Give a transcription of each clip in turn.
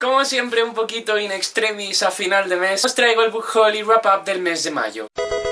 Como siempre, un poquito in extremis a final de mes, os traigo el book haul y wrap up del mes de mayo.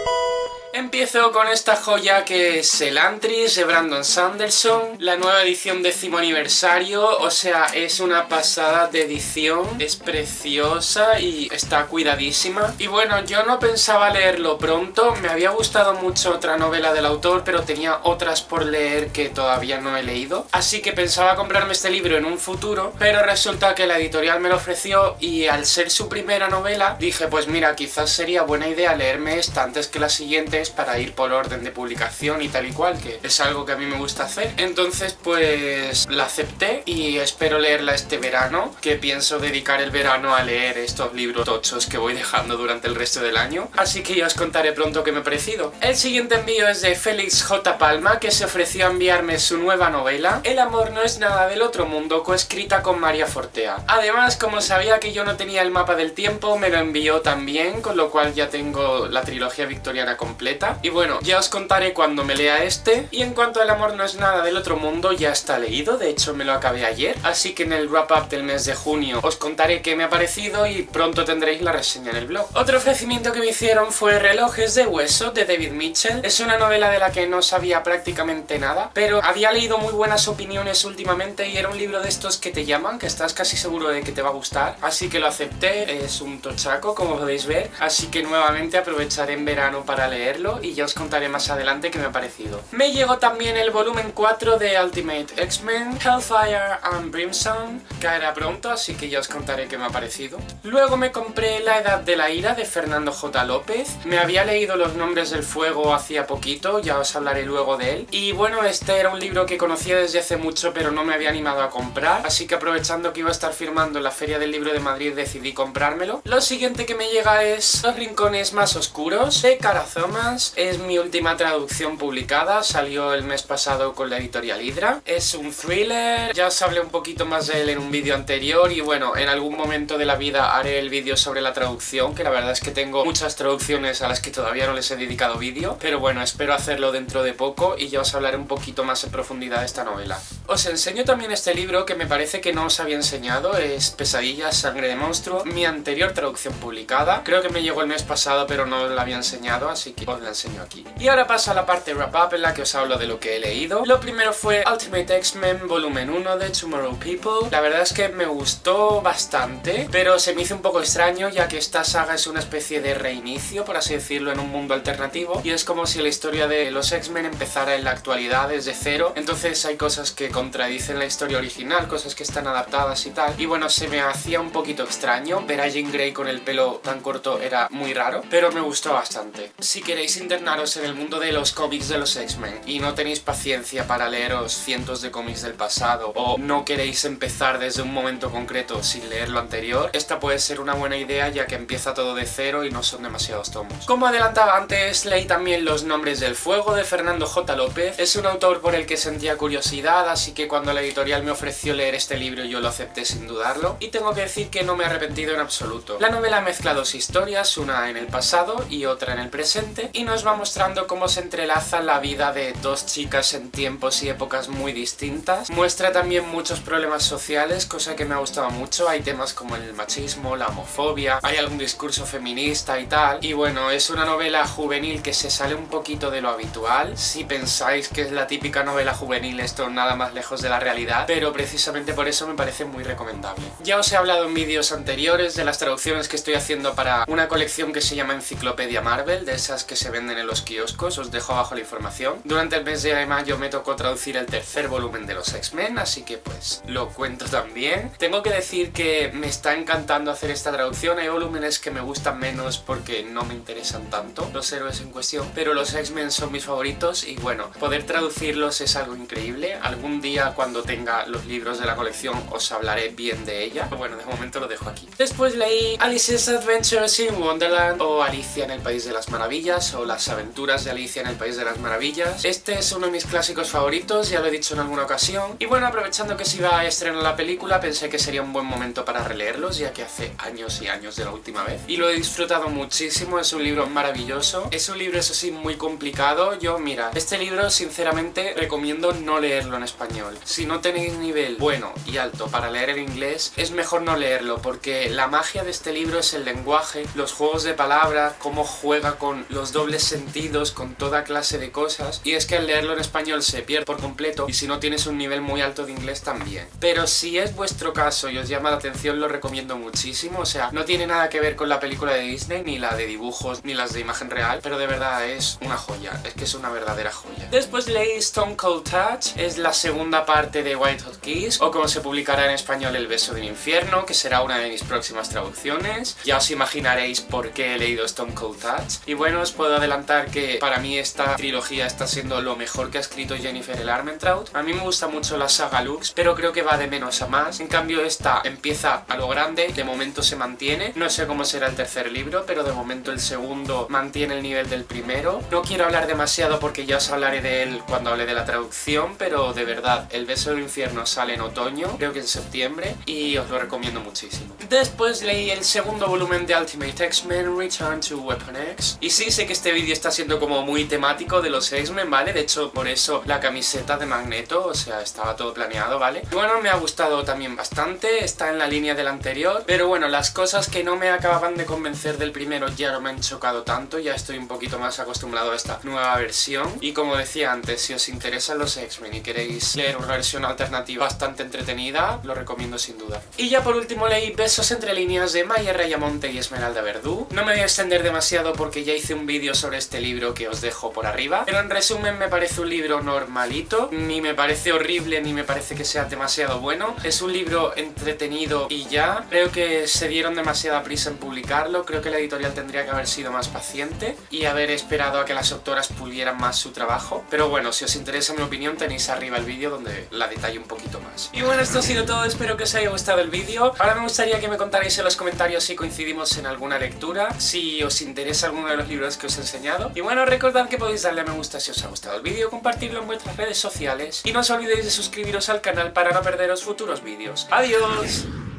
Empiezo con esta joya que es Elantris de Brandon Sanderson, la nueva edición 10º aniversario, o sea, es una pasada de edición, es preciosa y está cuidadísima. Y bueno, yo no pensaba leerlo pronto, me había gustado mucho otra novela del autor, pero tenía otras por leer que todavía no he leído, así que pensaba comprarme este libro en un futuro, pero resulta que la editorial me lo ofreció y al ser su primera novela, dije pues mira, quizás sería buena idea leerme esta antes que las siguientes para ir por orden de publicación y tal y cual, que es algo que a mí me gusta hacer. Entonces pues la acepté y espero leerla este verano, que pienso dedicar el verano a leer estos libros tochos que voy dejando durante el resto del año, así que ya os contaré pronto qué me ha parecido. El siguiente envío es de Félix J. Palma, que se ofreció a enviarme su nueva novela El amor no es nada del otro mundo, coescrita con María Fortea. Además, como sabía que yo no tenía el mapa del tiempo, me lo envió también, con lo cual ya tengo la trilogía victoriana completa. Y bueno, ya os contaré cuando me lea este. Y en cuanto al amor no es nada del otro mundo, ya está leído, de hecho me lo acabé ayer, así que en el wrap up del mes de junio os contaré qué me ha parecido y pronto tendréis la reseña en el blog. Otro ofrecimiento que me hicieron fue Relojes de hueso de David Mitchell. Es una novela de la que no sabía prácticamente nada, pero había leído muy buenas opiniones últimamente y era un libro de estos que te llaman, que estás casi seguro de que te va a gustar, así que lo acepté. Es un tochaco, como podéis ver, así que nuevamente aprovecharé en verano para leerlo y ya os contaré más adelante qué me ha parecido. Me llegó también el volumen 4 de Ultimate X-Men, Hellfire and Brimstone, caerá pronto, así que ya os contaré qué me ha parecido. Luego me compré La Edad de la Ira de Fernando J. López. Me había leído Los Nombres del Fuego hacía poquito, ya os hablaré luego de él. Y bueno, este era un libro que conocía desde hace mucho, pero no me había animado a comprar, así que aprovechando que iba a estar firmando en la Feria del Libro de Madrid, decidí comprármelo. Lo siguiente que me llega es Los Rincones Más Oscuros de Cara Thomas. Es mi última traducción publicada, salió el mes pasado con la editorial Hydra. Es un thriller, ya os hablé un poquito más de él en un vídeo anterior y bueno, en algún momento de la vida haré el vídeo sobre la traducción, que la verdad es que tengo muchas traducciones a las que todavía no les he dedicado vídeo, pero bueno, espero hacerlo dentro de poco y ya os hablaré un poquito más en profundidad de esta novela. Os enseño también este libro que me parece que no os había enseñado, es Pesadillas, Sangre de Monstruo, mi anterior traducción publicada. Creo que me llegó el mes pasado pero no os la había enseñado, así que os la enseño aquí. Y ahora paso a la parte wrap up en la que os hablo de lo que he leído. Lo primero fue Ultimate X-Men volumen 1 de Tomorrow People. La verdad es que me gustó bastante, pero se me hizo un poco extraño ya que esta saga es una especie de reinicio, por así decirlo, en un mundo alternativo, y es como si la historia de los X-Men empezara en la actualidad desde cero. Entonces hay cosas que contradicen la historia original, cosas que están adaptadas y tal, y bueno, se me hacía un poquito extraño. Ver a Jean Grey con el pelo tan corto era muy raro, pero me gustó bastante. Si queréis internaros en el mundo de los cómics de los X-Men y no tenéis paciencia para leeros cientos de cómics del pasado, o no queréis empezar desde un momento concreto sin leer lo anterior, esta puede ser una buena idea ya que empieza todo de cero y no son demasiados tomos. Como adelantaba antes, leí también Los Nombres del Fuego de Fernando J. López. Es un autor por el que sentía curiosidad, así que cuando la editorial me ofreció leer este libro yo lo acepté sin dudarlo, y tengo que decir que no me he arrepentido en absoluto. La novela mezcla dos historias, una en el pasado y otra en el presente, y nos va mostrando cómo se entrelaza la vida de dos chicas en tiempos y épocas muy distintas. Muestra también muchos problemas sociales, cosa que me ha gustado mucho. Hay temas como el machismo, la homofobia, hay algún discurso feminista y tal. Y bueno, es una novela juvenil que se sale un poquito de lo habitual. Si pensáis que es la típica novela juvenil, esto nada más lejos de la realidad, pero precisamente por eso me parece muy recomendable. Ya os he hablado en vídeos anteriores de las traducciones que estoy haciendo para una colección que se llama Enciclopedia Marvel, de esas que se venden en los kioscos, os dejo abajo la información. Durante el mes de mayo me tocó traducir el tercer volumen de los X-Men, así que pues lo cuento también. Tengo que decir que me está encantando hacer esta traducción. Hay volúmenes que me gustan menos porque no me interesan tanto los héroes en cuestión, pero los X-Men son mis favoritos y bueno, poder traducirlos es algo increíble. Algún día cuando tenga los libros de la colección os hablaré bien de ella, pero bueno, de momento lo dejo aquí. Después leí Alice's Adventures in Wonderland, o Alicia en el País de las Maravillas, o o Las aventuras de Alicia en el País de las Maravillas. Este es uno de mis clásicos favoritos, ya lo he dicho en alguna ocasión. Y bueno, aprovechando que se iba a estrenar la película, pensé que sería un buen momento para releerlos, ya que hace años y años de la última vez. Y lo he disfrutado muchísimo, es un libro maravilloso. Es un libro, eso sí, muy complicado. Yo, mira, este libro sinceramente recomiendo no leerlo en español. Si no tenéis nivel bueno y alto para leer en inglés, es mejor no leerlo, porque la magia de este libro es el lenguaje, los juegos de palabras, cómo juega con los dobles sentidos, con toda clase de cosas. Y es que al leerlo en español se pierde por completo, y si no tienes un nivel muy alto de inglés también. Pero si es vuestro caso y os llama la atención, lo recomiendo muchísimo. O sea, no tiene nada que ver con la película de Disney, ni la de dibujos, ni las de imagen real, pero de verdad es una joya, es que es una verdadera joya. Después leí Stone Cold Touch, es la segunda parte de White Hot Kiss, o como se publicará en español, El beso del infierno, que será una de mis próximas traducciones. Ya os imaginaréis por qué he leído Stone Cold Touch. Y bueno, os puedo adelantar que para mí esta trilogía está siendo lo mejor que ha escrito Jennifer L. Armentrout. A mí me gusta mucho la saga Lux, pero creo que va de menos a más. En cambio esta empieza a lo grande, de momento se mantiene. No sé cómo será el tercer libro, pero de momento el segundo mantiene el nivel del primero. No quiero hablar demasiado porque ya os hablaré de él cuando hable de la traducción, pero de verdad, El beso del infierno sale en otoño, creo que en septiembre, y os lo recomiendo muchísimo. Después leí el segundo volumen de Ultimate X-Men, Return to Weapon X. Y sí, sé que este vídeo está siendo como muy temático de los X-Men, ¿vale? De hecho, por eso la camiseta de Magneto, o sea, estaba todo planeado, ¿vale? Y bueno, me ha gustado también bastante, está en la línea del anterior, pero bueno, las cosas que no me acababan de convencer del primero ya no me han chocado tanto, ya estoy un poquito más acostumbrado a esta nueva versión. Y como decía antes, si os interesan los X-Men y queréis leer una versión alternativa bastante entretenida, lo recomiendo sin duda. Y ya por último leí Besos entre líneas de Maya Rayamonte y Esmeralda Verdú. No me voy a extender demasiado porque ya hice un vídeo sobre este libro que os dejo por arriba, pero en resumen me parece un libro normalito, ni me parece horrible ni me parece que sea demasiado bueno. Es un libro entretenido y ya. Creo que se dieron demasiada prisa en publicarlo, creo que la editorial tendría que haber sido más paciente y haber esperado a que las autoras pulieran más su trabajo. Pero bueno, si os interesa mi opinión tenéis arriba el vídeo donde la detallo un poquito más. Y bueno, esto ha sido todo, espero que os haya gustado el vídeo. Ahora me gustaría que me contarais en los comentarios si coincidimos en alguna lectura, si os interesa alguno de los libros que os he enseñado. Y bueno, recordad que podéis darle a me gusta si os ha gustado el vídeo, compartirlo en vuestras redes sociales y no os olvidéis de suscribiros al canal para no perderos futuros vídeos. ¡Adiós!